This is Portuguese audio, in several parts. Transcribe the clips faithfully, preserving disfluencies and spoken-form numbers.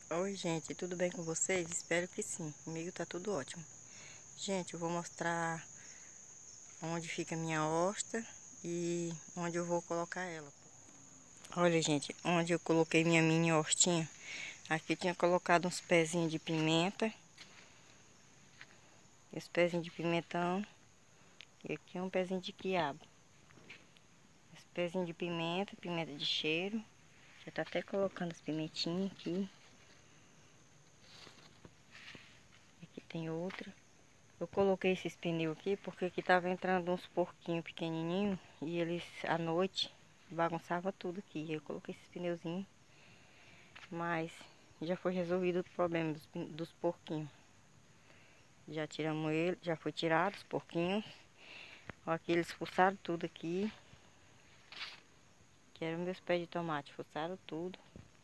Oi gente, tudo bem com vocês? Espero que sim, comigo tá tudo ótimo. Gente, eu vou mostrar onde fica a minha horta e onde eu vou colocar ela. Olha gente, onde eu coloquei minha mini hortinha. Aqui eu tinha colocado uns pezinhos de pimenta. Esse pezinho de pimentão. E aqui um pezinho de quiabo. Esse pezinho de pimenta, pimenta de cheiro. Já tá até colocando as pimentinhas aqui. Aqui tem outra. Eu coloquei esses pneus aqui porque aqui tava entrando uns porquinhos pequenininhos e eles à noite bagunçavam tudo aqui. Eu coloquei esses pneuzinhos, mas já foi resolvido o problema dos, dos porquinhos. Já tiramos ele, já foi tirado os porquinhos. Ó, aqui eles fuçaram tudo aqui. Que eram meus pés de tomate, fuçaram tudo.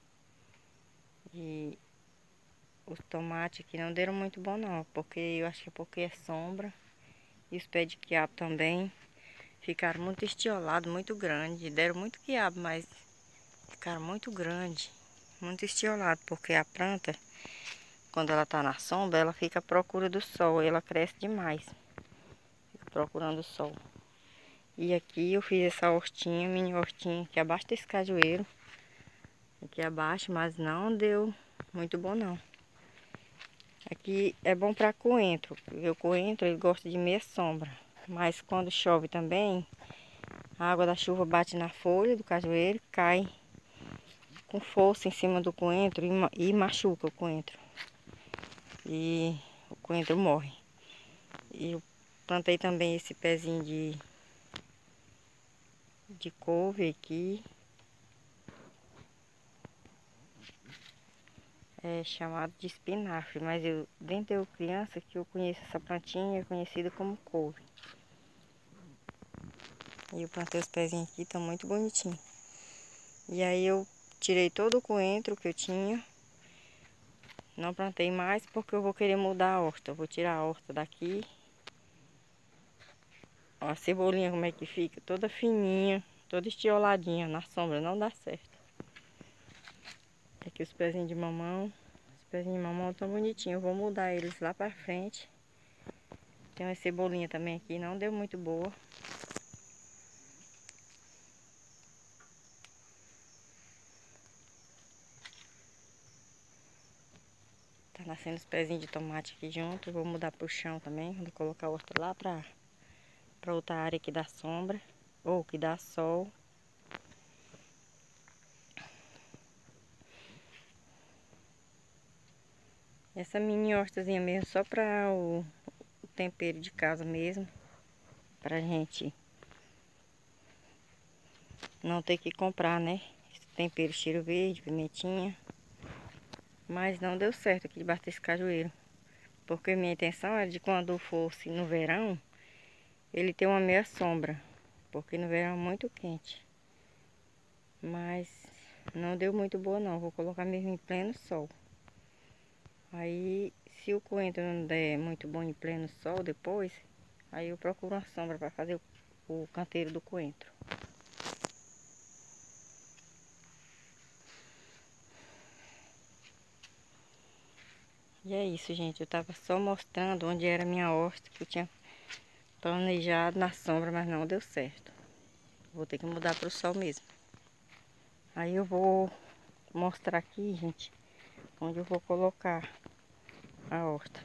E os tomates aqui não deram muito bom não, porque eu acho que é porque é sombra. E os pés de quiabo também ficaram muito estiolados, muito grandes. Deram muito quiabo, mas ficaram muito grandes, muito estiolados. Porque a planta, quando ela tá na sombra, ela fica à procura do sol. Ela cresce demais. Fica procurando o sol. E aqui eu fiz essa hortinha, mini hortinha, aqui abaixo desse cajueiro. Aqui abaixo, mas não deu muito bom não. Aqui é bom para coentro, porque o coentro ele gosta de meia sombra. Mas quando chove também, a água da chuva bate na folha do cajueiro, cai com força em cima do coentro e, e machuca o coentro. E o coentro morre. E eu plantei também esse pezinho de, de couve aqui. É chamado de espinafre, mas eu, desde eu criança que eu conheço essa plantinha, é conhecida como couve. E eu plantei os pezinhos aqui, estão muito bonitinhos. E aí eu tirei todo o coentro que eu tinha. Não plantei mais porque eu vou querer mudar a horta. Eu vou tirar a horta daqui. Ó, a cebolinha como é que fica, toda fininha, toda estioladinha na sombra, não dá certo. Aqui os pezinhos de mamão. Os pezinhos de mamão estão bonitinhos. Eu vou mudar eles lá pra frente. Tem uma cebolinha também aqui, não deu muito boa. Tá nascendo os pezinhos de tomate aqui junto. Eu vou mudar pro chão também. Vou colocar a horta lá pra, pra outra área que dá sombra. Ou que dá sol. Essa mini hortazinha mesmo, só pra o, o tempero de casa mesmo. Pra gente não ter que comprar, né? Esse tempero cheiro verde, pimentinha. Mas não deu certo aqui debaixo desse cajueiro. Porque minha intenção era de quando fosse no verão, ele ter uma meia sombra. Porque no verão é muito quente. Mas não deu muito boa não. Vou colocar mesmo em pleno sol. Aí, se o coentro não der muito bom em pleno sol depois, aí eu procuro uma sombra para fazer o, o canteiro do coentro. E é isso, gente. Eu tava só mostrando onde era a minha horta, que eu tinha planejado na sombra, mas não deu certo. Vou ter que mudar para o sol mesmo. Aí eu vou mostrar aqui, gente, onde eu vou colocar a horta.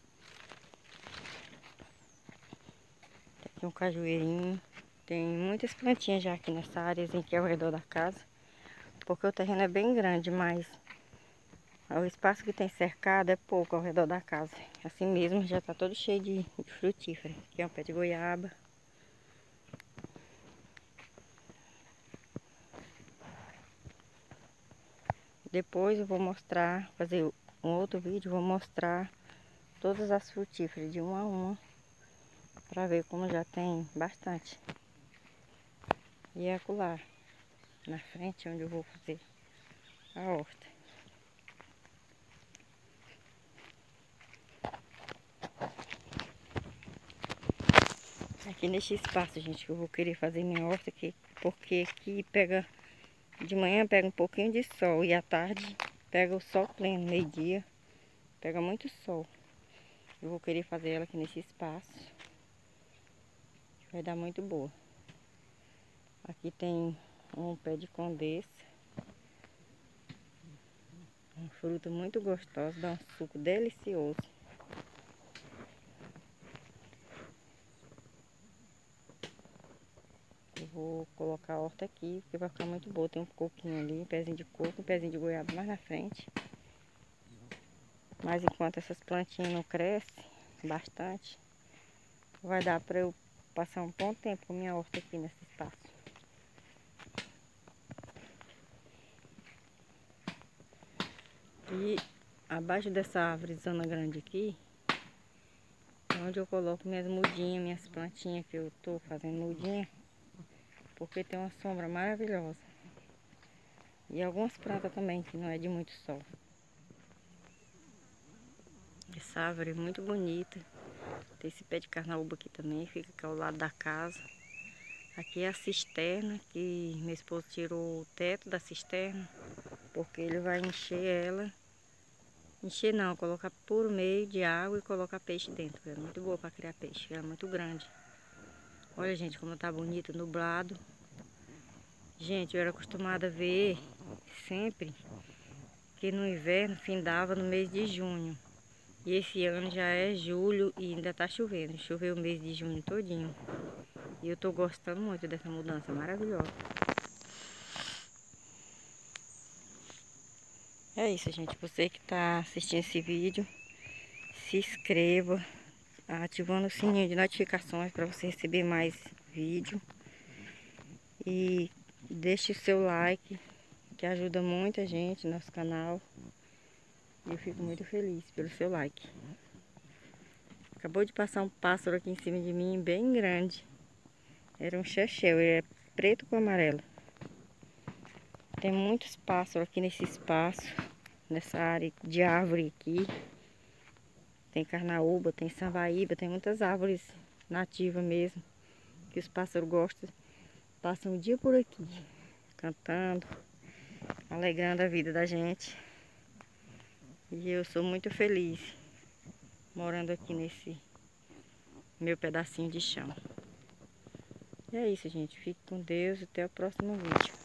Tem aqui um cajueirinho. Tem muitas plantinhas já aqui nessa áreazinha que é ao redor da casa. Porque o terreno é bem grande, mas o espaço que tem cercado é pouco ao redor da casa. Assim mesmo já tá todo cheio de, de frutífera. Aqui é um pé de goiaba. Depois eu vou mostrar, fazer um outro vídeo, vou mostrar todas as frutíferas de uma a uma. Pra ver como já tem bastante. E é acolá, na frente onde eu vou fazer a horta. Aqui neste espaço, gente, que eu vou querer fazer minha horta aqui, porque aqui pega, de manhã pega um pouquinho de sol e à tarde pega o sol pleno, meio-dia. Pega muito sol. Eu vou querer fazer ela aqui nesse espaço. Vai dar muito boa. Aqui tem um pé de condessa. Um fruto muito gostoso, dá um suco delicioso. Eu vou colocar a horta aqui, porque vai ficar muito boa. Tem um coquinho ali, um pezinho de coco, um pezinho de goiaba mais na frente. Mas enquanto essas plantinhas não crescem bastante, vai dar para eu passar um bom tempo com a minha horta aqui nesse espaço. E abaixo dessa árvorezona grande aqui, é onde eu coloco minhas mudinhas, minhas plantinhas que eu tô fazendo mudinha, porque tem uma sombra maravilhosa. E algumas plantas também, que não é de muito sol. Essa árvore é muito bonita. Tem esse pé de carnaúba aqui também, fica aqui ao lado da casa. Aqui é a cisterna, que meu esposo tirou o teto da cisterna, porque ele vai encher ela. Encher não, colocar por meio de água e colocar peixe dentro. É muito boa para criar peixe, ela é muito grande. Olha, gente, como tá bonito, nublado. Gente, eu era acostumada a ver sempre que no inverno findava no mês de junho. E esse ano já é julho e ainda tá chovendo. Choveu o mês de junho todinho. E eu tô gostando muito dessa mudança, maravilhosa. É isso, gente. Você que tá assistindo esse vídeo, se inscreva, ativando o sininho de notificações para você receber mais vídeo. E deixe o seu like, que ajuda muita gente no nosso canal. E eu fico muito feliz pelo seu like. Acabou de passar um pássaro aqui em cima de mim, bem grande. Era um chechel, ele é preto com amarelo. Tem muitos pássaros aqui nesse espaço, nessa área de árvore aqui. Tem carnaúba, tem sambaíba, tem muitas árvores nativas mesmo, que os pássaros gostam. Passam o dia por aqui, cantando, alegrando a vida da gente. E eu sou muito feliz morando aqui nesse meu pedacinho de chão. E é isso, gente. Fique com Deus e até o próximo vídeo.